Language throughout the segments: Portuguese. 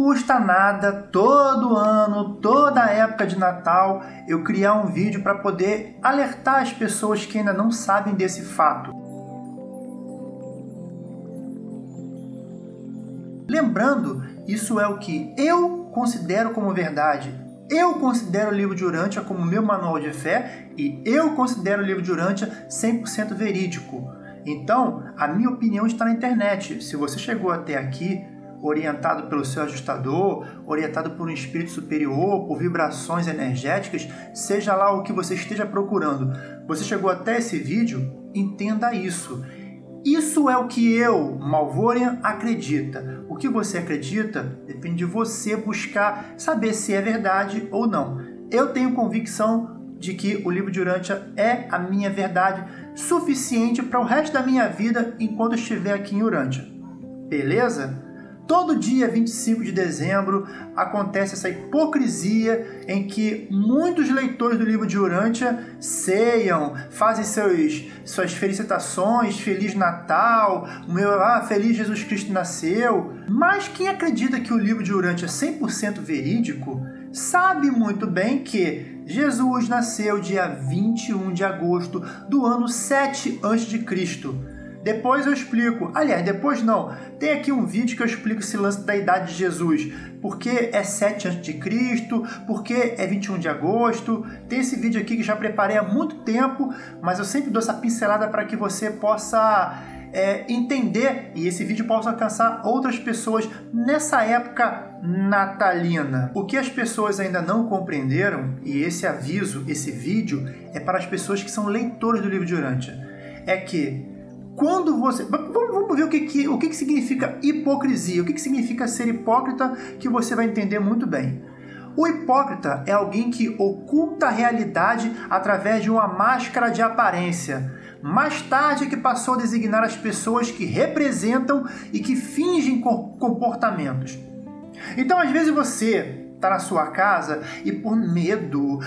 custa nada, todo ano, toda época de Natal, eu criar um vídeo para poder alertar as pessoas que ainda não sabem desse fato. Lembrando, isso é o que eu considero como verdade. Eu considero o livro de Urântia como meu manual de fé e eu considero o livro de Urântia 100% verídico. Então, a minha opinião está na internet. Se você chegou até aqui, orientado pelo seu ajustador, orientado por um espírito superior, por vibrações energéticas, seja lá o que você esteja procurando, você chegou até esse vídeo, entenda isso. Isso é o que eu, Malvorian, acredita. O que você acredita depende de você buscar saber se é verdade ou não. Eu tenho convicção de que o livro de Urântia é a minha verdade suficiente para o resto da minha vida enquanto eu estiver aqui em Urântia. Beleza? Todo dia 25 de dezembro acontece essa hipocrisia em que muitos leitores do livro de Urântia ceiam, fazem suas felicitações, Feliz Natal, Feliz Jesus Cristo nasceu. Mas quem acredita que o livro de Urântia é 100% verídico, sabe muito bem que Jesus nasceu dia 21 de agosto do ano 7 a.C. Depois eu explico, aliás, depois não, tem aqui um vídeo que eu explico esse lance da idade de Jesus, porque é 7 a.C., porque é 21 de agosto, tem esse vídeo aqui que já preparei há muito tempo, mas eu sempre dou essa pincelada para que você possa entender e esse vídeo possa alcançar outras pessoas nessa época natalina. O que as pessoas ainda não compreenderam, e esse aviso, esse vídeo, é para as pessoas que são leitores do livro de Urântia, é que quando você... Vamos ver o que significa hipocrisia, o que significa ser hipócrita, que você vai entender muito bem. O hipócrita é alguém que oculta a realidade através de uma máscara de aparência. Mais tarde é que passou a designar as pessoas que representam e que fingem comportamentos. Então, às vezes você está na sua casa e por medo,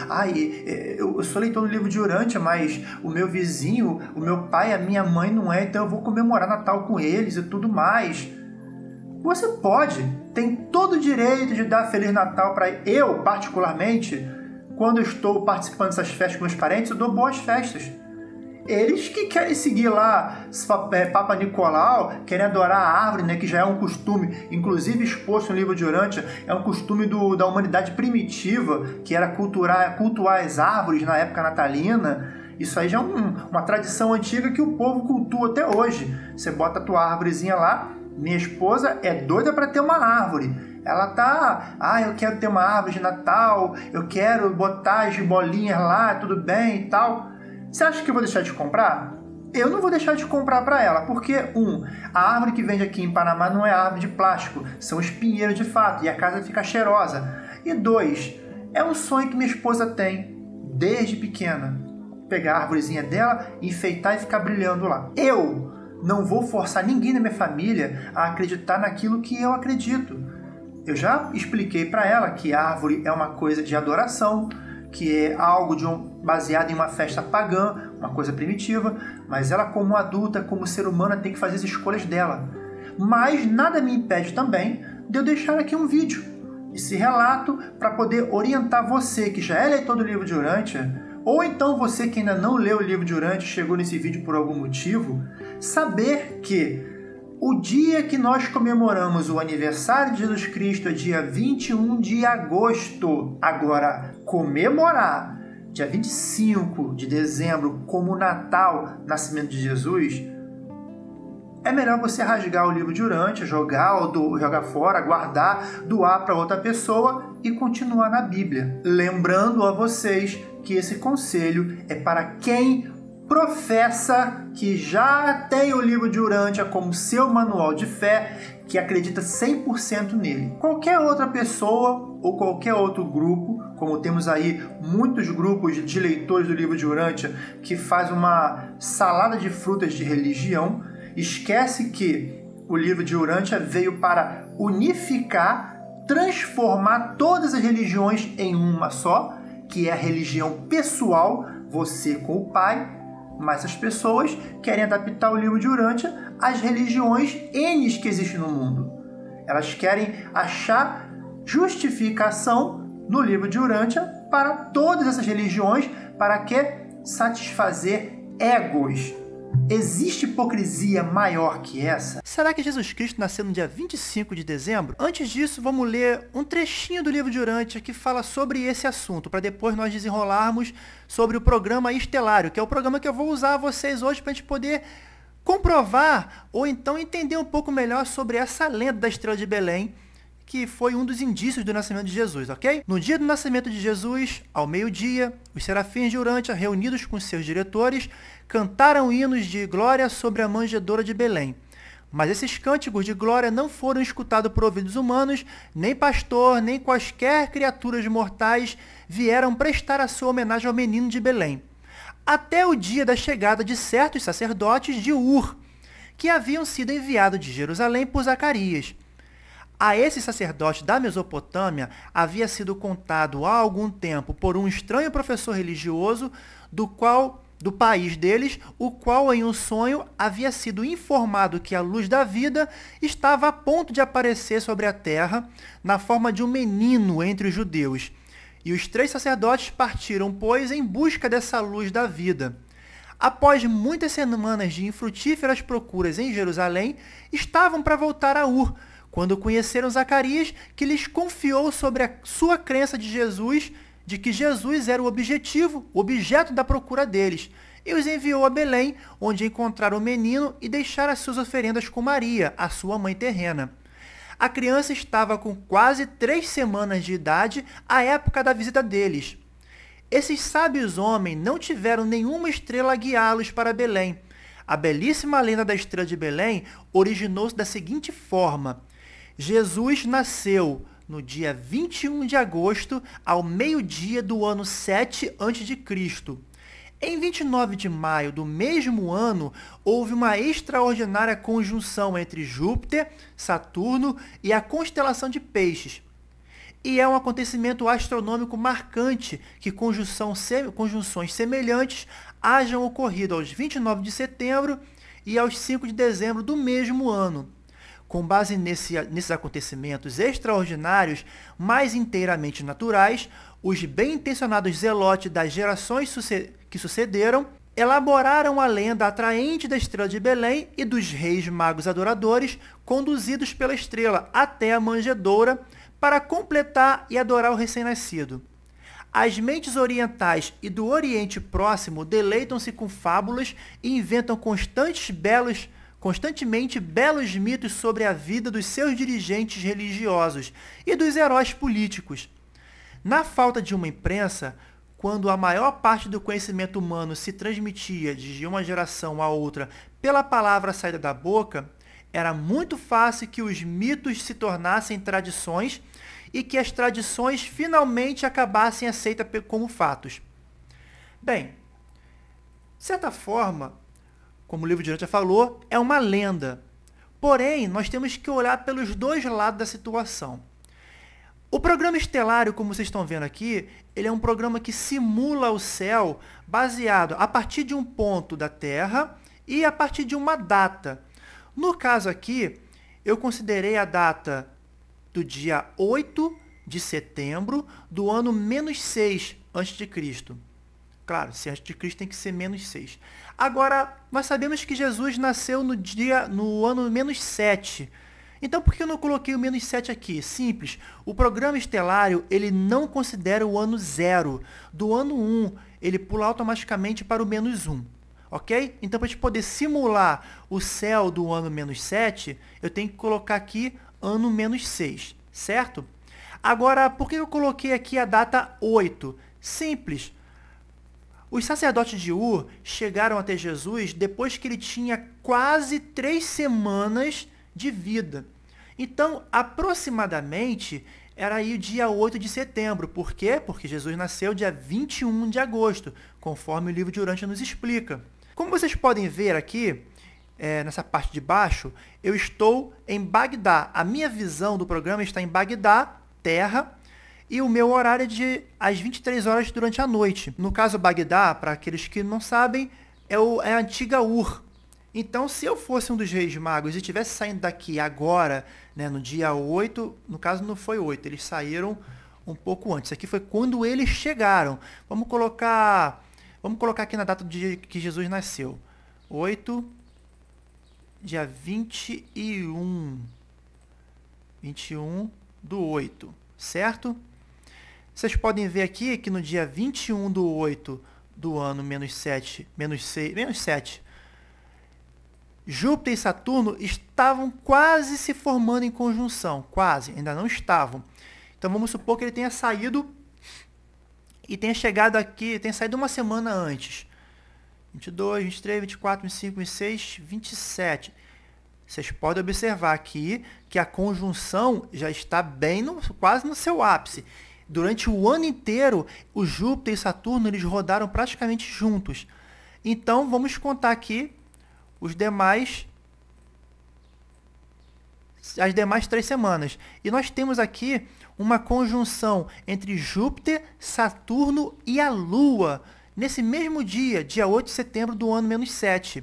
eu sou leitor do livro de Urântia, mas o meu vizinho, o meu pai, a minha mãe não é, então eu vou comemorar Natal com eles e tudo mais. Você tem todo o direito de dar Feliz Natal para eu, particularmente, quando eu estou participando dessas festas com meus parentes, eu dou boas festas. Eles que querem seguir lá Papa Nicolau, querem adorar a árvore, né, que já é um costume, inclusive exposto no livro de Urântia, é um costume da humanidade primitiva, que era cultuar as árvores na época natalina. Isso aí já é uma tradição antiga que o povo cultua até hoje. Você bota a tua árvorezinha lá, minha esposa é doida para ter uma árvore. Ela tá, eu quero ter uma árvore de Natal, eu quero botar as bolinhas lá, tudo bem e tal. Você acha que eu vou deixar de comprar? Eu não vou deixar de comprar para ela, porque, a árvore que vende aqui em Panamá não é árvore de plástico, são espinheiros de fato, e a casa fica cheirosa. E 2, é um sonho que minha esposa tem, desde pequena. Pegar a árvorezinha dela, enfeitar e ficar brilhando lá. Eu não vou forçar ninguém na minha família a acreditar naquilo que eu acredito. Eu já expliquei para ela que a árvore é uma coisa de adoração, que é algo baseado em uma festa pagã, uma coisa primitiva, mas ela como adulta, como ser humana, tem que fazer as escolhas dela. Mas nada me impede também de eu deixar aqui um vídeo, esse relato, para poder orientar você que já é leitor do livro de Urântia, ou então você que ainda não leu o livro de Urântia e chegou nesse vídeo por algum motivo, saber que o dia que nós comemoramos o aniversário de Jesus Cristo é dia 21 de agosto. Agora, comemorar dia 25 de dezembro como Natal, nascimento de Jesus, é melhor você rasgar o livro de Urântia, jogar fora, guardar, doar para outra pessoa e continuar na Bíblia. Lembrando a vocês que esse conselho é para quem professa que já tem o livro de Urântia como seu manual de fé, que acredita 100% nele. Qualquer outra pessoa ou qualquer outro grupo, como temos aí muitos grupos de leitores do livro de Urântia que faz uma salada de frutas de religião, esquece que o livro de Urântia veio para unificar, transformar todas as religiões em uma só, que é a religião pessoal, você com o Pai, mas as pessoas querem adaptar o livro de Urântia às religiões N que existem no mundo. Elas querem achar justificação no livro de Urântia para todas essas religiões, para que satisfazer egos. Existe hipocrisia maior que essa? Será que Jesus Cristo nasceu no dia 25 de dezembro? Antes disso, vamos ler um trechinho do livro de Urântia que fala sobre esse assunto, para depois nós desenrolarmos sobre o programa Estelário, que é o programa que eu vou usar a vocês hoje para a gente poder comprovar ou então entender um pouco melhor sobre essa lenda da estrela de Belém, que foi um dos indícios do nascimento de Jesus, ok? No dia do nascimento de Jesus, ao meio-dia, os serafins de Urântia, reunidos com seus diretores, cantaram hinos de glória sobre a manjedoura de Belém. Mas esses cânticos de glória não foram escutados por ouvidos humanos, nem pastor, nem quaisquer criaturas mortais vieram prestar a sua homenagem ao menino de Belém. Até o dia da chegada de certos sacerdotes de Ur, que haviam sido enviados de Jerusalém por Zacarias. A esse sacerdote da Mesopotâmia havia sido contado há algum tempo por um estranho professor religioso do país deles, o qual em um sonho havia sido informado que a luz da vida estava a ponto de aparecer sobre a terra na forma de um menino entre os judeus. E os 3 sacerdotes partiram, pois, em busca dessa luz da vida. Após muitas semanas de infrutíferas procuras em Jerusalém, estavam para voltar a Ur, quando conheceram Zacarias, que lhes confiou sobre a sua crença de Jesus, de que Jesus era o objeto da procura deles, e os enviou a Belém, onde encontraram o menino e deixaram as suas oferendas com Maria, a sua mãe terrena. A criança estava com quase 3 semanas de idade à época da visita deles. Esses sábios homens não tiveram nenhuma estrela a guiá-los para Belém. A belíssima lenda da estrela de Belém originou-se da seguinte forma: Jesus nasceu no dia 21 de agosto, ao meio-dia do ano 7 a.C. Em 29 de maio do mesmo ano, houve uma extraordinária conjunção entre Júpiter, Saturno e a constelação de Peixes. E é um acontecimento astronômico marcante que conjunções semelhantes hajam ocorrido aos 29 de setembro e aos 5 de dezembro do mesmo ano. Com base nesses acontecimentos extraordinários, mais inteiramente naturais, os bem-intencionados zelotes das gerações que sucederam elaboraram a lenda atraente da estrela de Belém e dos reis magos adoradores, conduzidos pela estrela até a manjedoura, para completar e adorar o recém-nascido. As mentes orientais e do Oriente Próximo deleitam-se com fábulas e inventam constantemente belos mitos sobre a vida dos seus dirigentes religiosos e dos heróis políticos. Na falta de uma imprensa, quando a maior parte do conhecimento humano se transmitia de uma geração a outra pela palavra saída da boca, era muito fácil que os mitos se tornassem tradições e que as tradições finalmente acabassem aceitas como fatos. Bem, de certa forma, como o livro de Urântia falou, é uma lenda. Porém, nós temos que olhar pelos dois lados da situação. O programa Estelário, como vocês estão vendo aqui, ele é um programa que simula o céu baseado a partir de um ponto da Terra e a partir de uma data. No caso aqui, eu considerei a data do dia 8 de setembro do ano -6 a.C. Claro, se antes de Cristo tem que ser -6. Agora, nós sabemos que Jesus nasceu no ano -7. Então, por que eu não coloquei o -7 aqui? Simples. O programa estelário, ele não considera o ano 0. Do ano 1, ele pula automaticamente para o -1. Ok? Então, para a gente poder simular o céu do ano -7, eu tenho que colocar aqui ano -6. Certo? Agora, por que eu coloquei aqui a data 8? Simples. Os sacerdotes de Ur chegaram até Jesus depois que ele tinha quase 3 semanas de vida. Então, aproximadamente, era aí o dia 8 de setembro. Por quê? Porque Jesus nasceu dia 21 de agosto, conforme o livro de Urântia nos explica. Como vocês podem ver aqui, nessa parte de baixo, eu estou em Bagdá. A minha visão do programa está em Bagdá, terra, e o meu horário é às 23 horas durante a noite. No caso, Bagdá, para aqueles que não sabem, é a antiga Ur. Então, se eu fosse um dos reis magos e estivesse saindo daqui agora, né, no dia 8, no caso não foi 8, eles saíram um pouco antes. Isso aqui foi quando eles chegaram. Vamos colocar aqui na data do dia que Jesus nasceu. 8, dia 21. 21 do 8, certo? Vocês podem ver aqui que no dia 21 do 8 do ano menos 7, Júpiter e Saturno estavam quase se formando em conjunção. Quase, ainda não estavam. Então vamos supor que ele tenha saído e tenha chegado aqui, tenha saído uma semana antes. 22, 23, 24, 25, 26, 27. Vocês podem observar aqui que a conjunção já está bem quase no seu ápice. Durante o ano inteiro, o Júpiter e Saturno eles rodaram praticamente juntos. Então vamos contar aqui as demais 3 semanas. E nós temos aqui uma conjunção entre Júpiter, Saturno e a Lua, nesse mesmo dia, dia 8 de setembro do ano menos 7.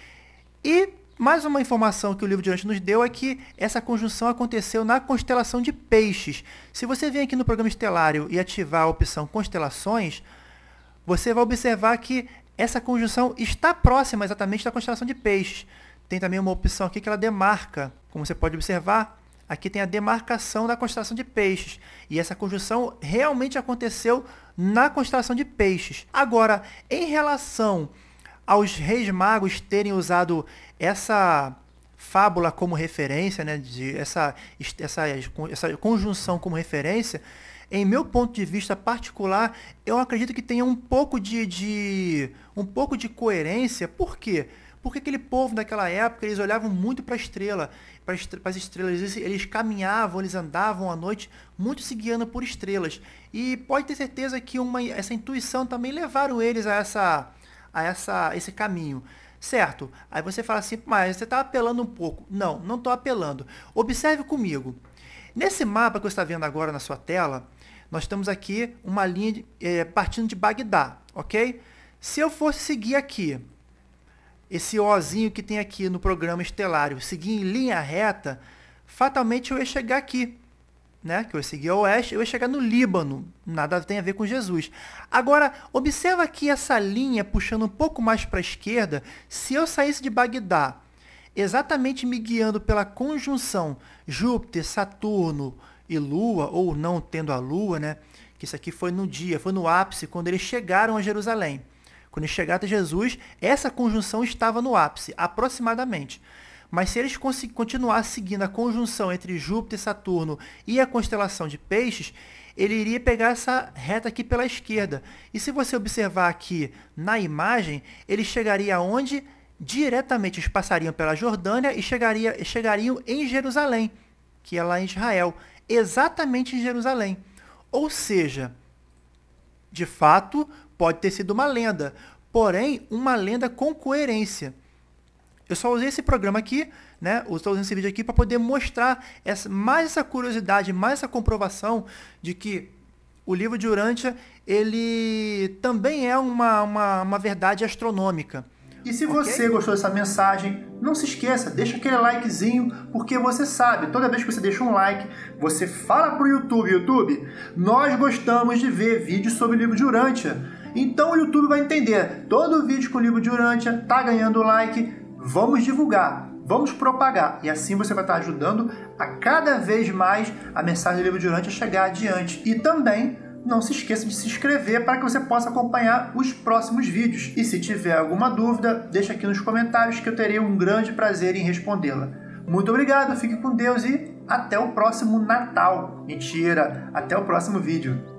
E mais uma informação que o livro de Urântia nos deu é que essa conjunção aconteceu na constelação de Peixes. Se você vem aqui no programa estelário e ativar a opção Constelações, você vai observar que essa conjunção está próxima exatamente da constelação de Peixes. Tem também uma opção aqui que ela demarca. Como você pode observar, aqui tem a demarcação da constelação de Peixes. E essa conjunção realmente aconteceu na constelação de Peixes. Agora, em relação aos reis magos terem usado essa fábula como referência, né, essa conjunção como referência, em meu ponto de vista particular, eu acredito que tenha um pouco de coerência. Por quê? Porque aquele povo daquela época, eles olhavam muito para a estrela, para as estrelas, eles caminhavam, eles andavam à noite, muito se guiando por estrelas. E pode ter certeza que essa intuição também levaram eles a esse caminho. Certo? Aí você fala assim, mas você está apelando um pouco. Não, não estou apelando. Observe comigo. Nesse mapa que você está vendo agora na sua tela, nós temos aqui uma linha partindo de Bagdá, ok? Se eu fosse seguir aqui, esse Ozinho que tem aqui no programa estelário, seguir em linha reta, fatalmente eu ia chegar aqui, né? Que eu ia seguir ao oeste, eu ia chegar no Líbano. Nada tem a ver com Jesus. Agora, observa aqui essa linha puxando um pouco mais para a esquerda. Se eu saísse de Bagdá, exatamente me guiando pela conjunção Júpiter, Saturno e Lua, ou não tendo a Lua, né? Que isso aqui foi no ápice, quando eles chegaram a Jerusalém. Quando eles chegaram a Jesus, essa conjunção estava no ápice, aproximadamente. Mas se eles continuassem seguindo a conjunção entre Júpiter, Saturno e a constelação de Peixes, ele iria pegar essa reta aqui pela esquerda. E se você observar aqui na imagem, ele chegaria aonde? Diretamente, eles passariam pela Jordânia e chegariam em Jerusalém, que é lá em Israel. Exatamente em Jerusalém. Ou seja, de fato, pode ter sido uma lenda, porém, uma lenda com coerência. Eu só usei esse programa aqui, né? Estou usando esse vídeo aqui para poder mostrar mais essa curiosidade, mais essa comprovação de que o livro de Urântia, ele também é uma verdade astronômica. E se você gostou dessa mensagem, não se esqueça, deixa aquele likezinho, porque você sabe, toda vez que você deixa um like, você fala pro YouTube, nós gostamos de ver vídeos sobre o livro de Urântia. Então o YouTube vai entender, todo vídeo com o livro de Urântia tá ganhando like, vamos divulgar, vamos propagar. E assim você vai estar ajudando a cada vez mais a mensagem do livro de Urântia chegar adiante. E também não se esqueça de se inscrever para que você possa acompanhar os próximos vídeos. E se tiver alguma dúvida, deixa aqui nos comentários que eu terei um grande prazer em respondê-la. Muito obrigado, fique com Deus e até o próximo Natal. Mentira, até o próximo vídeo.